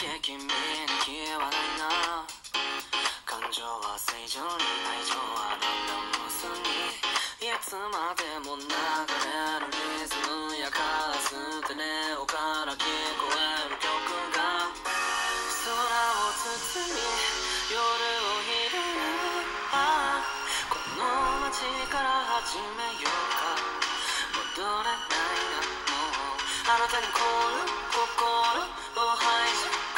君に気はないな。感情は正常に愛情はだんだん無数に、いつまでも流れるリズムやカステレオから聞こえる曲が空を包み夜を広げ、この街から始めようか。戻れないなもうあなたに凍る心を排除